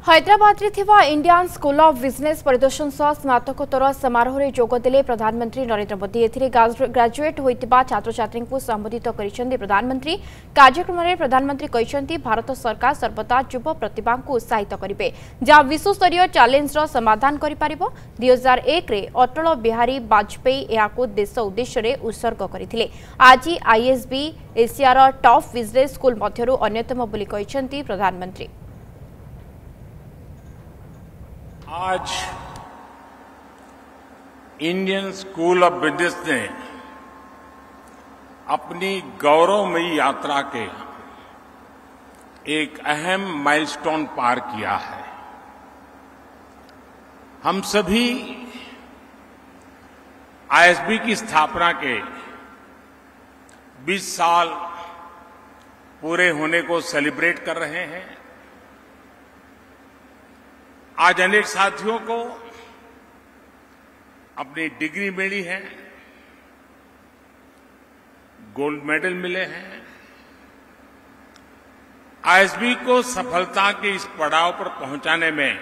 Hyderabad Indian school of business परिदर्शन सह स्नातकोत्तर समारोह में जोगदेले प्रधानमंत्री नरेंद्र मोदी। एथिरे ग्रेजुएट होइतिबा छात्र छात्री को संबोधित करिसेंती प्रधानमंत्री। कार्यक्रम में प्रधानमंत्री कहिसेंती भारत सरकार सर्वदा युव प्रतिभा को उत्साहित करिवे, जहाँ विश्वस्तरीय चैलेंज रो समाधान करि पारिबो। 2001 रे अटल बिहारी वाजपेयी याको देश उद्देश्य रे उत्सर्ग करथिले। आज आईएसबी एशियार टॉप बिजनेस स्कूल मध्यरु अन्यतम बोली कहिसेंती प्रधानमंत्री। आज इंडियन स्कूल ऑफ बिजनेस ने अपनी गौरवमयी यात्रा के एक अहम माइलस्टोन पार किया है। हम सभी आईएसबी की स्थापना के 20 साल पूरे होने को सेलिब्रेट कर रहे हैं। आज अनेक साथियों को अपनी डिग्री मिली है, गोल्ड मेडल मिले हैं। आईएसबी को सफलता के इस पड़ाव पर पहुंचाने में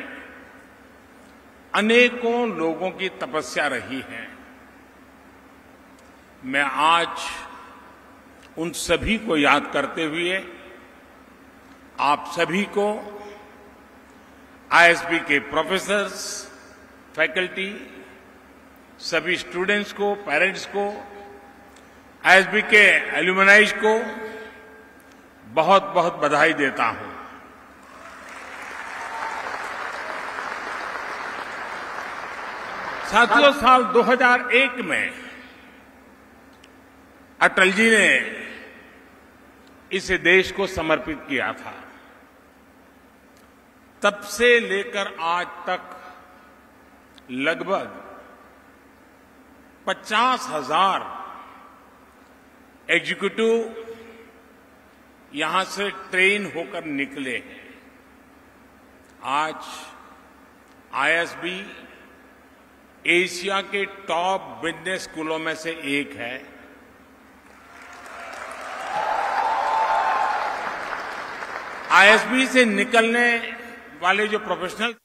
अनेकों लोगों की तपस्या रही है। मैं आज उन सभी को याद करते हुए आप सभी को, आईएसबी के प्रोफेसर्स, फैकल्टी, सभी स्टूडेंट्स को, पेरेंट्स को, आईएसबी के एल्यूमनाइज को बहुत बहुत बधाई देता हूं। साथियों, साल 2001 में अटल जी ने इसे देश को समर्पित किया था। तब से लेकर आज तक लगभग 50,000 एग्जीक्यूटिव यहां से ट्रेन होकर निकले हैं। आज आईएसबी एशिया के टॉप बिजनेस स्कूलों में से एक है। आईएसबी से निकलने वाले जो प्रोफेशनल